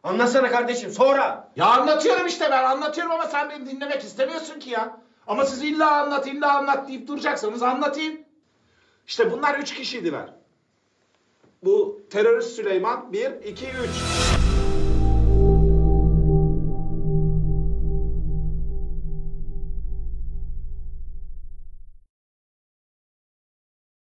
Anlatsana kardeşim sonra. Ya anlatıyorum işte, ben anlatıyorum ama sen beni dinlemek istemiyorsun ki ya. Ama siz illa anlat deyip duracaksanız anlatayım. İşte bunlar 3 kişiydiler. Bu terörist Süleyman 1, 2, 3.